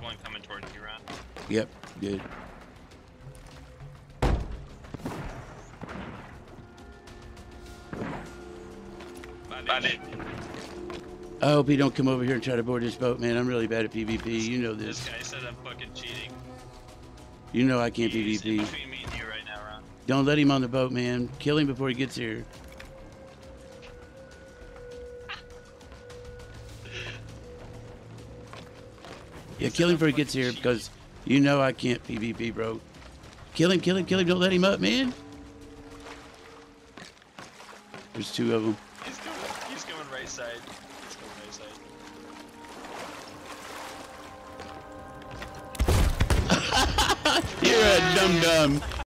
one coming towards you, Ron. Yep, good. Bye. I hope he don't come over here and try to board this boat, man. I'm really bad at PvP. You know this. This guy said I'm fucking cheating. You know I can't He's in PvP. between me and you right now, Ron. Don't let him on the boat, man. Kill him before he gets here. Yeah, kill him before he gets here because you know I can't PvP, bro. Kill him, kill him, kill him. Don't let him up, man. There's two of them. He's going right side. He's going right side. You're a dum-dum.